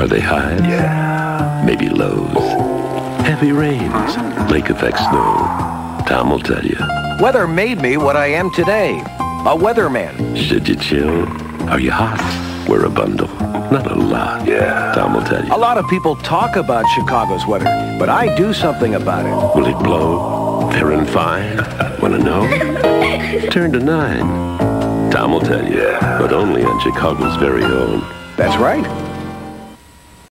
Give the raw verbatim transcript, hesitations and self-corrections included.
Are they highs? Yeah. Maybe lows? Heavy rains, lake effect snow. Tom will tell you. Weather made me what I am today. A weatherman. Should you chill? Are you hot? Wear a bundle. Not a lot. Yeah. Tom will tell you. A lot of people talk about Chicago's weather, but I do something about it. Will it blow? Fair and fine? Wanna know? Turn to nine. Tom will tell you. Yeah. But only on Chicago's very own. That's right.